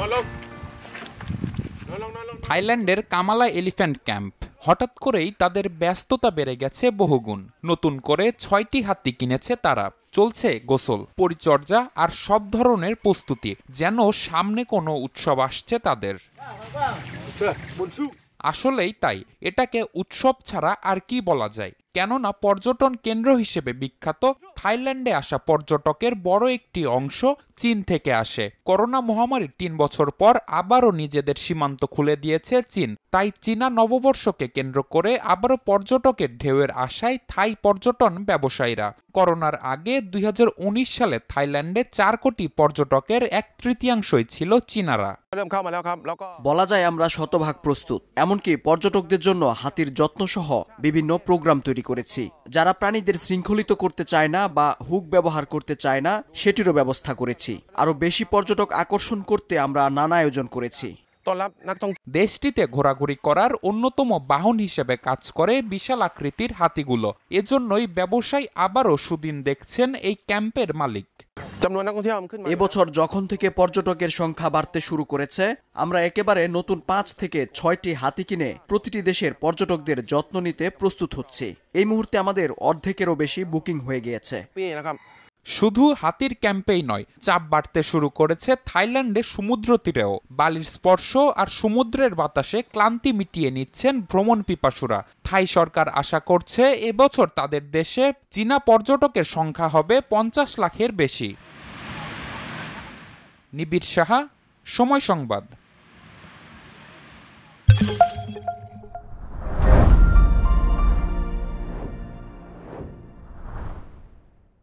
থাইল্যান্ডের Kamala elephant camp হঠাৎ করেই তাদের ব্যস্ততা বেড়ে গেছে বহুগুণ। নতুন করে 6টি হাতি কিনেছে তারা। চলছে গোসল, পরিচর্যা আর সব ধরনের প্রস্তুতি, যেন সামনে কোনো উৎসব আসছে তাদের। আসলেই তাই, এটাকে উৎসব ছাড়া আর কি বলা যায়। কেননা পর্যটন কেন্দ্র হিসেবে বিখ্যাত থাইল্যান্ডে আসা পর্যটকের বড় একটি অংশ চীন থেকে আসে। করোনা মহামারীর 3 বছর পর আবারও নিজেদের সীমান্ত খুলে দিয়েছে চীন। তাই চীনা নববর্ষকে কেন্দ্র করে আবারও পর্যটকের ঢেউয়ের আশায় থাই পর্যটন ব্যবসায়ীরা। করোনার আগে 2019 সালে থাইল্যান্ডে 4 কোটি পর্যটকের 1/3 ছিল চীনারা। বলা যায় আমরা শতভাগ প্রস্তুত। এমনকি পর্যটকদের জন্য হাতির যত্ন সহ বিভিন্ন প্রোগ্রাম তৈরি করেছি। যারা প্রাণীদের শৃঙ্খলিত করতে চায় না বা হুক ব্যবহার করতে চায় না, সেটিরও ব্যবস্থা করেছি। আরো বেশি পর্যটক আকর্ষণ করতে আমরা নানা আয়োজন করেছি। দেশটিতে ঘোরাঘুরি করার অন্যতম বাহন হিসেবে কাজ করে বিশাল আকৃতির হাতিগুলো। এজন্যই ব্যবসায়ী আবারও সুদিন দেখছেন এই ক্যাম্পের মালিক। এবছর যখন থেকে পর্যটকের সংখ্যা বাড়তে শুরু করেছে, আমরা একেবারে নতুন 5 থেকে 6টি হাতি কিনে প্রতিটি দেশের পর্যটকদের যত্ন নিতে প্রস্তুত হচ্ছি। এই মুহূর্তে আমাদের অর্ধেকেরও বেশি বুকিং হয়ে গিয়েছে। শুধু হাতির ক্যাম্পেই নয়, চাপ বাড়তে শুরু করেছে থাইল্যান্ডে সমুদ্র তীরেও। বালির স্পর্শ আর সমুদ্রের বাতাসে ক্লান্তি মিটিয়ে নিচ্ছেন ভ্রমণ পিপাসুরা। থাই সরকার আশা করছে এবছর তাদের দেশে চীনা পর্যটকের সংখ্যা হবে 50 লাখের বেশি। নিবিড় সাহা, সময় সংবাদ।